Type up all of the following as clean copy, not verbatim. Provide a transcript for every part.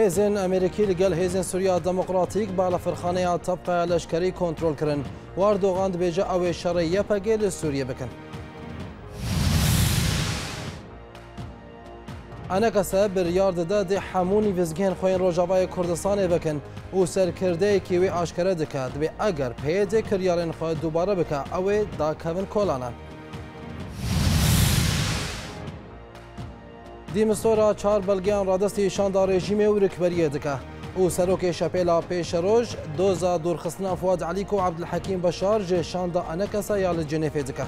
هێزن ئەمریکی لەگەڵ هێزن سووریا دموکراتیک بالەفرخانەیە تەبقە لەشکری کۆنترۆل کردن واردۆغان دەبێژە ئەوێ شەڕی یەپەگێ لە سووریە بکەن. ئەنە کەسە بڕیار دەدا دێ هەموو نیڤزگەن خۆیان ڕۆژاوای کوردستانê بکەن û سەرکردەیەکی وێ ئاشکرا دکات دەبێ ئەگەر پێیەدێ کریارên خۆ دووبارە بکە ئەوێ داکەون کۆلانان. دیمسۆرا چار بەلگیان ڕادستی شاندا ڕێژیمێ و ڕکبەریە دکە û سەرۆکê şepêla pêşeroj doza dûrxistina Fuad Elî û Ebdulhekîm Beşar ji şanda ene kesa ya li Cenêfê dike.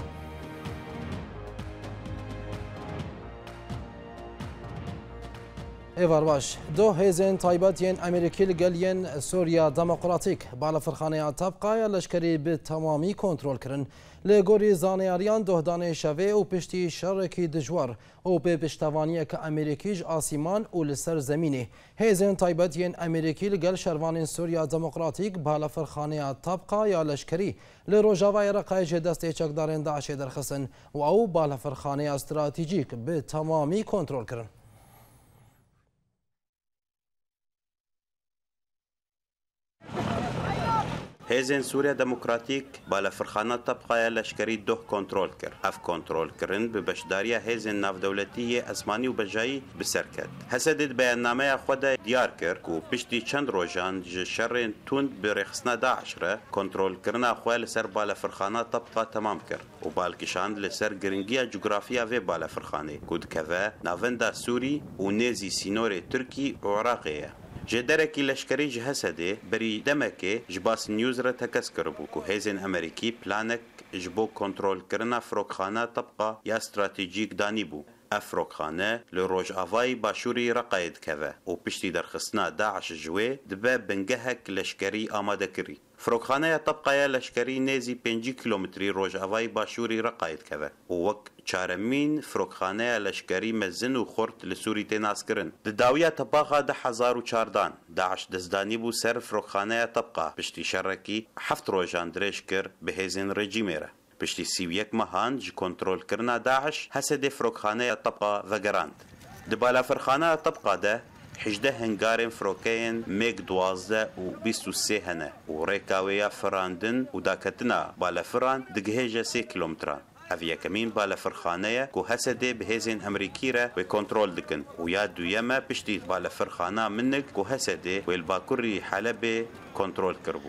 Êvar baş, du hêzên taybet yên Amerîkî li gel yên Sûriya Demokratîk balafirxaneya tebqaya leşkerî bi temamî kontrol kirin. Li gorî zaneyariyan dohdanê şevê û piştî şerrekî dijwar û bi piştevaniyeke Amerîkî ji asîman û li ser zemînê. Hêzên taybet yên Amerîkî li gel şervanên Sûriya Demokratîk balafirxaneya tebqaya leşkerî li Rojavayê Reqayê ji destê çekdarên Daişê derxistin û ew balafirxaneya stratîjîk bi temamî kontrol kirin. هێزên Sûriya Demokratîk balafirxana tebqaya leşkerî doh kontrol kir. Ev kontrolkirin bi beşdariya hêzên navdewletî esmanî û bejayî bi ser ket. Hesedê di beyannameya xwe de diyar kir ku piştî çend rojan ji şerrên tund bi rêxistina Daeş re kontrolkirina xwe li ser balafirxana tebqa temam kir û balkişand li ser giringiya coğrafiya vê balafirxanê ku dikeve navenda Sûrî û nêzî sînorê Tirkî û Iraqê ye. Ji derekî leşkerî ji Hesedê berî demekê ji Bas News re tekez kiribû ku hêzên Amerîkî planek ji bo kontrolkirina firokxana tebqa ya stratejîk danîbû. Ev firokxane li Rojavayê Başûrê Reqayê dikeve û piştî derxistina Daeş ji wê dibe bingehek leşkerî amadekirî. Firokxaneya tebqaya leşkerî nêzî 5 kilometrî Rojavayê Başûrê Reqayê dikeve û wek çaremîn firokxaneya leşkerî mezin û xurt li Sûrî tê naskirin. Di dawiya tepaxa 2014 Daeş destdanî bû ser firokxaneya tebqa piştî şerrekî 7 rojan dirêj kir bi hêzên rejîmê re. Piştî 31 mehan ji kontrolkirina Daeş Hesedê firokxaneya tebqa vegerand. Di balafirxaneya tebqa de 18 hengarên firokeyên MiG-12 û 23 hene û rêka wê ya firandin û daketina balafiran digihêje 3 kilometran. Ev yekemîn balafirxane ye ku Hesedê bi hêzên Amerîkî re wê kontrol dikin û ya duyeme piştî balafirxana Minik ku Hesedê wê li bakurî Helebê kontrol kiribû.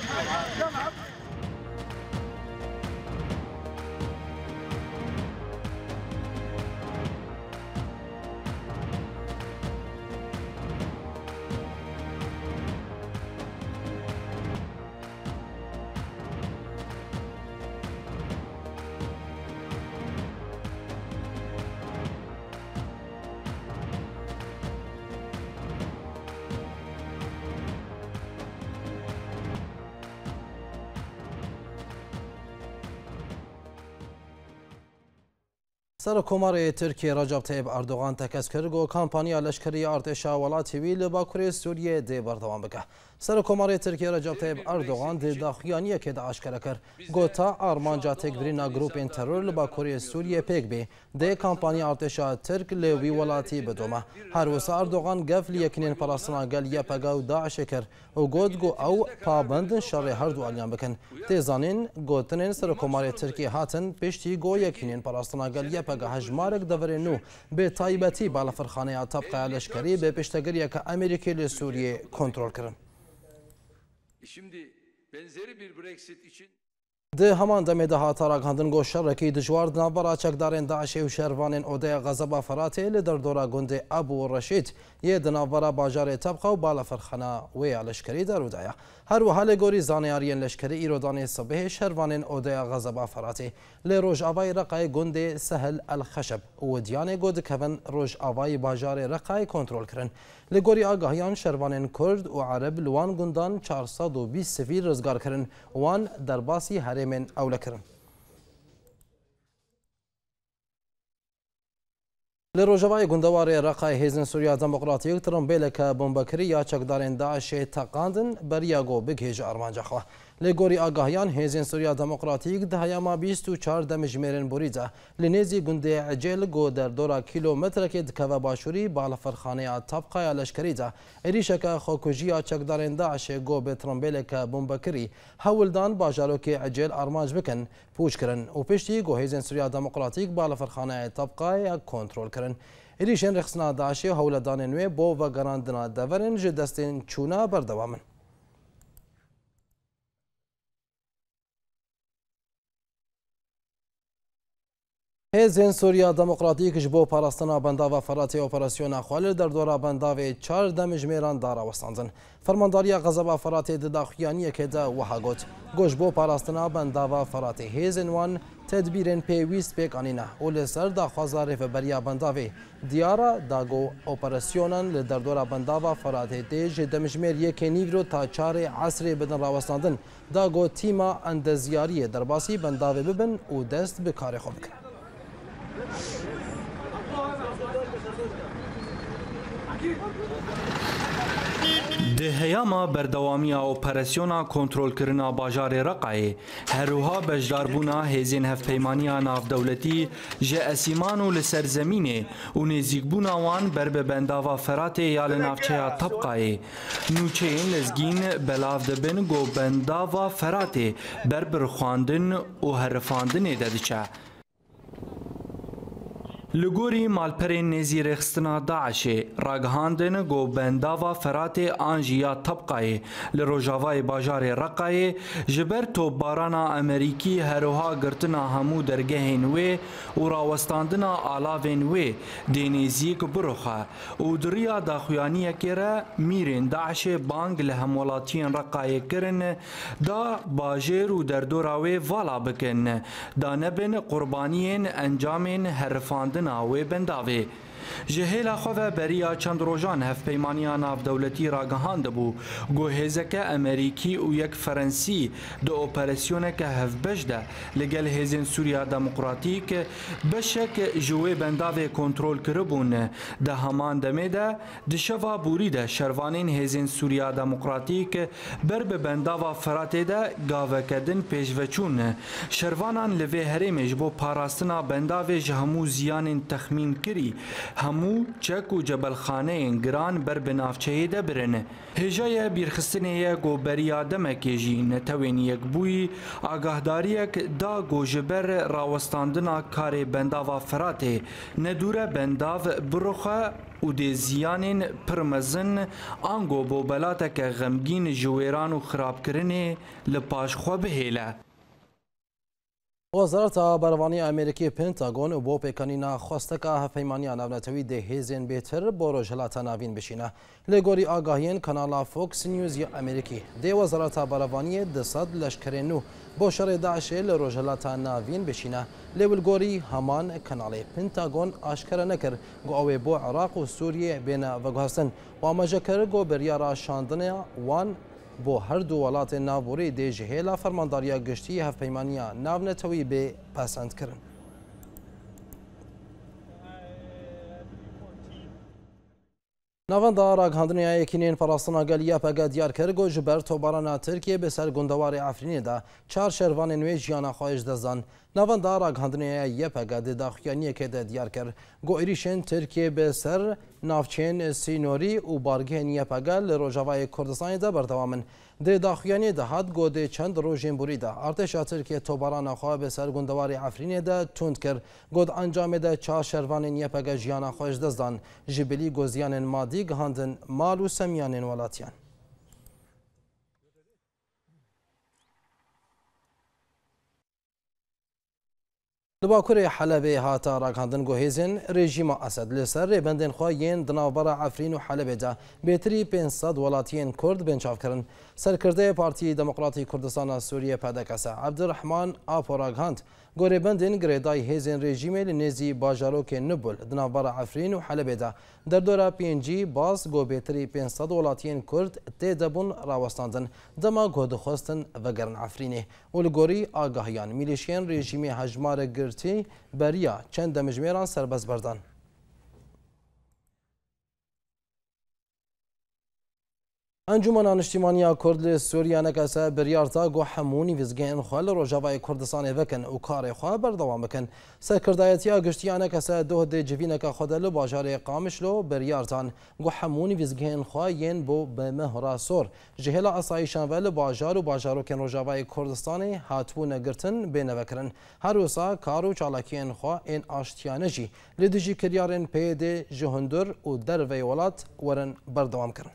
سەرۆکۆمارê Tirkiye Recep Tayyip Erdogan tekez kir got kampanya leşkerî artêşa welatê wî li Bakurê Sûriyê dê berdewam bike. Serokkomarê Tirkiye Recep Tayyip Erdogan di daxuyaniyekê de aşkere kir. Gota armanca têkbirîna grûpên teror li Bakurê Sûriyê pêk bê dê kampanya artêşa Tirk li wî welatî bidome. Her wisa Erdogan gev li yekînên parastina gel YPG û Daişê kir û got ku ew pabendin şerê her du aliyan bikin. Tê zanîn gotinên Serokkomarê Tirkiye hatin piştî got yekînên parastina gel YPG hejmarek deverên nû bê taybetî balafirxaneya tebqaya leşkerî bê piştegiriyeke Amerîkî li Sûriyê kontrol kirin. Şimdi benzeri bir Brexit için Di heman demê de hata ragihandin got şerrekî dijwar di navbera çekdarên Daişê û şervanên odeya Xezeba Feratê li derdora gundê Ebu Reşîd yê di navbera bajarê tebqa û balafirxana wê ya leşkerî derû daye. Her wiha lê gorî zaneyariyên leşkerî îrodanê sibihê şervanên odeya Xezeba Feratê lê Rojavayê Reqayê gundê Sehel el Xeşeb û widiyanê got dikevin Rojavayê bajarê Reqayê kontrol kirin. Li gorî agahiyan şervanên Kurd û Ereb li wan gundan 420 sivîl rizgar kirin wan derbasî herêmên ewle kirin. Li Rojavayê gundewarê Reqayê hêzên Sûriya Demokratîk tirimbêleke bombekirî ya çekdarên Daişê teqandin beriya got bigihêje armanca xwe. لگوری آگاهیان هیزن سوریا دموکراتیک ده هیاما 24 دمجمرن بوریده لنیزی گنده عجل گو در دورا کیلومتر که دکوه باشوری بالا فرخانه طبقه لشکری ده ایریشک خوکوژیا چکدارن داعش گو به ترمبیلک بومبکری هولدان باجارو که عجل ارماج بکن پوچ کرن و پشتی گو هیزن سوریا دموکراتیک بالا فرخانه طبقه کنترول کرن ایریشن رخصنا داعش هولدان نوی بو و گراندنا دورن جدستین چونا بردوامن هیزن سوریا دموکراتیک جبو پاراستنا بنداو فراتی اپراسیون اخوال در دورا بنداو 4 دمجمیران دارا وستانزن فرمانداری غضب فراتی دداخیانی که دا وها گوت گوش بو پاراستنا بنداو فراتی هیزن وان تدبیرن پیویست پیکانینه و لسر دا خوازار فبریا بنداوی دیارا داگو اپراسیونان لدر دورا بنداو فراتی دیج دمجمیر یک نیورو تا 4 عصر بدن راوستاندن داگو تیما اندزیاری درباسی بنداوی ببن و دست بکار خوب بکن ده هیاما بردوامی اپراسیونا کنترل کرنا باجار رقعی هروها بجداربونا هیزین هفپیمانیا ناف دولتی جه اسیمانو لسر زمینه و نزیگبونا وان بر بنداوا فراته یا لنافچه طبقه نوچه این لزگین بلاف دبن گو بنداوا فراته بر برخواندن و هرفاندن ددچه لگوری مالپر نزی رخستنا داعش راگهاندن گو بنداوا فرات آنجیا طبقه لروجاوای باجار رقای جبر تو بارانا امریکی هروها گرتنا همو درگهین وی و راوستاندنا آلاوین وی دینیزیک بروخه و دریا داخویانی کره میرین داعش بانگ لهمولاتین رقای کرن دا باجر و دردوراوی والا بکن دا نبن قربانین انجامین هرفاندن ناوی بنداوی جهیل خواه بریا چند روزان هفپیمانیا ناف دولتی را گهاند بو گو هزک امریکی و یک فرنسی دو اپراسیونه که هف بجده لگل هزین سوریا دموکراتیک بشک جوی بنداوی کنترول کربون ده همان دمه ده دشوا بوری ده شروانین هزین سوریا دموکراتیک بر به بنداوا فراته ده گاوه کدن پیشوچون شروانان لوی هرمش بو پاراستنا بنداوی جهمو زیان تخمین کری همو چک و جبل خانه گران بر بنافچه ده برن هجای بیرخستنه گو بریا دمکی جی نتوین یک بوی آگاهداریک دا گو جبر راوستاندنا کار بنداوا فراته ندوره بنداو بروخه و دی زیانین پرمزن آنگو بو بلاتک غمگین جویران و خراب کرنه لپاش خو بهیله وزارت بروانی امریکی پنتاگون بو پیکانینا خواستکا هفپیمانیا ناونتوی ده هیزین بیتر بو روجهلاتا ناوین بشینه لگوری آگاهین کانالا فوکس نیوز یا امریکی ده وزارت بروانی دصد لشکرینو بو شر داعش لروجهلاتا ناوین بشینه لولگوری همان کانال پنتاگون آشکار نکر گو اوی بو عراق و سوریه بین وگوهستن و آماجکر گو بریارا شاندنه وان بو هر دو ولات ناوری دی جهیلا فرمانداریا گشتی هفپیمانیا ناونتوی به پسند کرن ناوندا راگهاندنیا یکینین پاراستنا گلیا پگا دیار کرگو جبر توبارانا ترکیه به سر گندوار افرینی دا 4 شروان نوی جیانا خواهش دزدان ناوندا راگهاندنیا یپگا دداخیانی که دیار کر گو ایریشن ترکیه به سر نافچین سینوری و بارگهن یپگا لروجاوای کردستانی دا بردوامن دداخیانی دا هاد گو ده چند روژین بوری دا ارتشا ترکیه توبارانا خواه به سر گندوار افرینی دا تند کر گود انجام دا 4 شروان یپگا جیانا خواهش دزدان جبلی گوزیان مادی گهاندن مال و سمیان ولاتیان لباکوری حلبه هاتا راگهاندن گو هیزن رژیم اسد لسر ریبندن خواهین دناوبرا عفرین و حلبه دا بیتری 500 ولاتین کرد بنچاف کرن سرکرده پارتی دموکراتی کردستان سوریه پدکسه عبدالرحمن آپو راگهاند گو ریبندن گریدای هیزن رژیم لنزی باجاروک نبول دناوبرا عفرین و حلبه دا در دورا پینجی باز گو بیتری 500 ولاتین کرد تیدبون راوستاندن دما گو دخواستن وگرن عفرینه ولگوری آگاهیان میلیشین رژیم هجمار گرتی بریا چند دمجمیران سرباز بردن انجمن نیشتیمانی کرد سوریا نکسا بریارتا گو همونی وزگین خوال روجاوای کردستان وکن و کار خواه بردوام بکن سرکردایتی گشتیا نکسا دو ده جوینک خود لو باجار قامشلو بریارتان گو همونی وزگین خواه ین بو بمهرا سور جهلا اصایشان ول باجار و باجارو کن روجاوای کردستان هاتبون گرتن بینوکرن هر روزا کارو چالاکین خواه این آشتیانجی لدجی کریارن پید جهندر و در ویولات ورن بردوام کرن.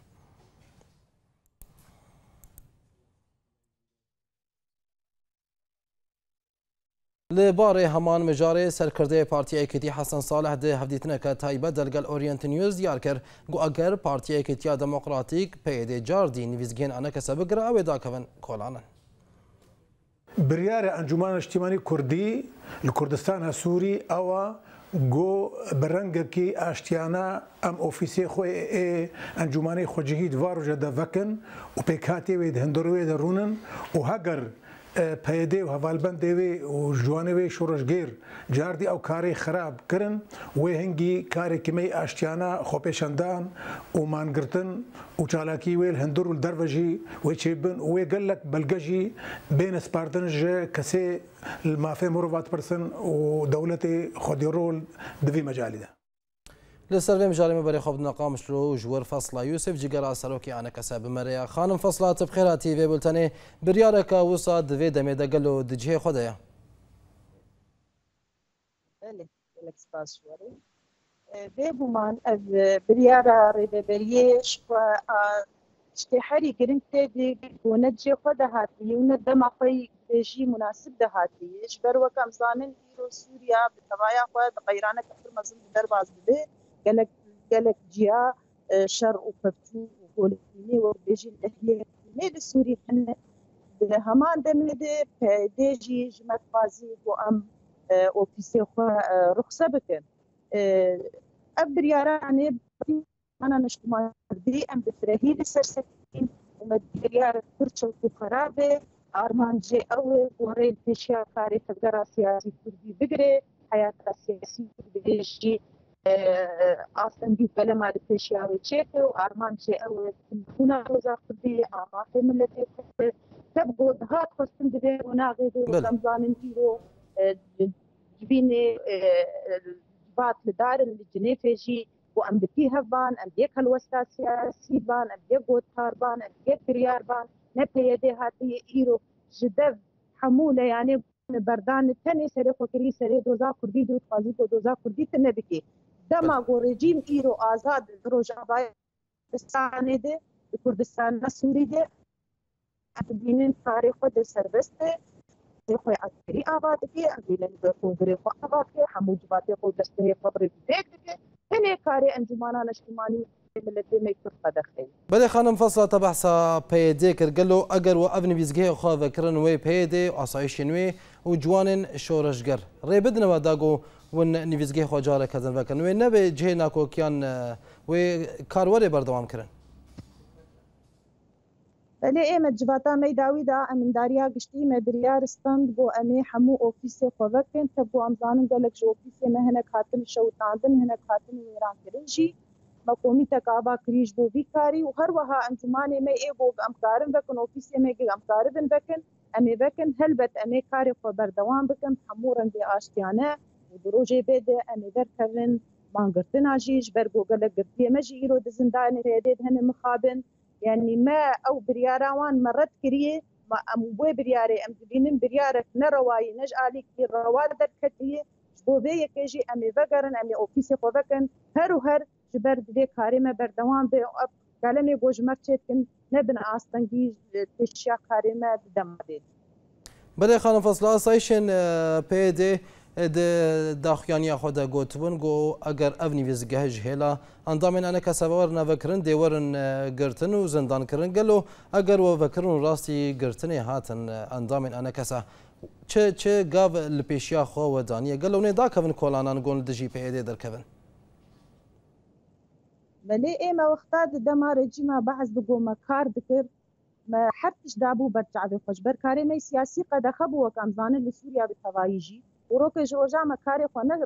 لباره همان مجاره سرکرده پارتی ایکتی حسن صالح ده هفدیتنه که تایبه دلگل اورینت نیوز دیار کر گو اگر پارتی ایکتیا دموکراتیک پیده جاردی نویزگین آنه کسا بگره اوه دا کون کولانن. بريار انجمان اجتماعي كردي الكردستان سوري او جو برنگكي اشتيانا ام اوفيسي خو انجماني خو جهيد وارو جدا وكن وبيكاتي ويد هندروي درونن وهاجر پیده و هوالبنده و جوانه شورشگیر جاردی او کاری خراب کرن و هنگی کاری کمی اشتیانا خوبشندان و مانگرتن و چالاکی ویل هندور و دروجی و چیبن و گلک بلگجی بین سپاردنج کسی المافه مروات پرسن و دولت خودی رول دوی مجالی ده. لسر مجاري مباري خوب نقامش لو جور فصلة يوسف جيجرا سروكي أنا كسب مريا خانم فصلة بخيراتي في بلتاني بريارك وصاد في دمي دقلو دجيه خدايا. لك سباس شواري. بيبومان بريارا ريبي بريش و اشتحاري قرنت تدي ونجي خدا هاتي وندم أخي بيجي مناسب ده هاتي إجبر وكم زانن إيرو سوريا بتبايا خدا غيرانك أكثر مزن بدرباز بده قالك جيا شر وفتو وقوليني وبيجي الأهلية نيد السوري حنا همان دمده ديجي جمت بازي وأم أوفيسي رخصة بكن أبريارا يعني أنا نشتما دي أم بفرهي لسرسكين ومدريار فرشة وخرابة أرمان جي أول ورين تشيا كاري تقرا سياسي كردي بقري حياة سياسي بيجي آسنگی کلمات پیشیاوی چیکه و آرمان چه او هنا روزا خدی آمات ملتی تبغو دهات خستن دبی و ناقیدو رمضان انتیرو جبینی جبات لدار الجنيفجي وام بكي هبان ام ديك الوسطى سياسي بان ام ديك غوتار بان ام ديك بريار بان نبي يدي هاتي ايرو جدب حموله يعني بردان التاني سري فكري سري دوزا كردي دو قاضي دوزا كردي تنبكي دما غو رژیم ایرو آزاد روجاوای کردستان ده کردستان سوری ده بینن تاریخ ده سربسته خو عسکری آباد کی بینن به کنگره خو آباد کی حموجبات خو دسته خبر دیگ ده هنه کاری انجمنان اجتماعی ملتي ما يكون دخل بدي خانم فصلة تبحث بيدي كرجلو أجر وأبني بيزجيه خا فكرن وي بيدي عصايشين وي وجوانن شورشجر ريبدنا وداقو ون نفيزجيه خا جارة كذا فكرن وي نبي جهنا كو كان وي كاروري بردوام كرن بله ایم جواتا میداوی دا امن داریا گشتی مبریار استند بو امی حمو اوفیسی خوکن تبو امزانن گلک جو اوفیسی مهنه خاتن شوتاندن هنه خاتن ویران کرنجی مقومی تکابا کریج بو بیکاری و هر وها انجمانی می ای بو امکارن بکن اوفیسی می امکار بن بکن امی بکن هلبت امی کاری خو بردوام بکن حمورن دی آشتیانه و دروجه بده امی در کرن مانگرتن آجیج برگو گلک گرتی مجی ایرو دزندان ریدید هنه مخابن يعني ما او برياروان مرت كريه ما امو برياري ام دبينن بريارك نرواي نجالي كثير رواد دركتيه بو بي كيجي امي فقرن امي اوفيسي خوكن هر جبر دي كاريمه بردوام بي كلامي جوج مرتكن نبن استنجي تشيا كاريمه دمدي بدي خانم فصل اسايشن بي دي داخيانيا خدا گوتبن گو اگر افني ويزگه هلا اندامن انا كسبور نفكرن ديورن گرتن و زندان کرن گلو اگر و فكرن راستي گرتن هاتن اندامن انا كسا چه گاو لپیشیا خو ودانيه گلو نه دا كفن كولانان گون دجي بي دي دركبن بلي ايما وقتاد دما رجيما بعض بگو مكار دكر ما حرتش دابو برجع بخوش بركاري مي سياسي قد خبو وكام زانن لسوريا بتوايجي وروك جوجا مكاري خونه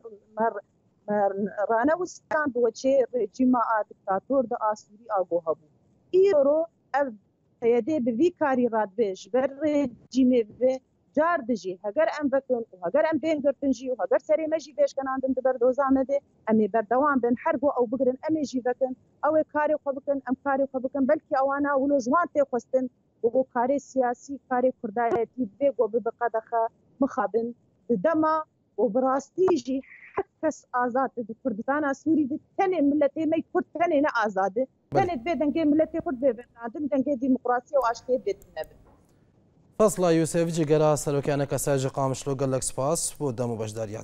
رانا وستان بوچه رجيما دكتاتور دا اسوري اگو هبو ايرو ev heyedê bi vî karî radibê ji ber rejîmê bibe car dijî heger em vekin û heger em bên girtin jî û heger serê me jî pêşkenandin di ber doza me de em ê berdewam bin her got ew bigirin em ê jî vekin ew ê karê xwe bikin em karê xwe bikin belkî ewana wilo ji wan tê xwestin û karê siyasî karê kurdayetî bê got bibe qedexe mixabin di dema û bi rastî jî her kes azad di Kurdistana Sûrî de tenê milletê me Kurd tenê ne azad e tenê bê dengê milletê Kurd bê bernadin dengê dîmokrasî û aşkê bêtin nebin. فصل يوسف جگرا سروکانک ساج قامشلو گلک سپاس بو دمو بشداریات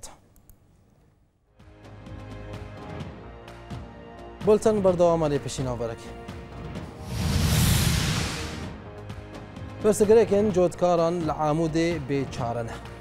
بولتن بردوام علی پیشینا برک فرسگرکن جودکاران لعامود بیچارنه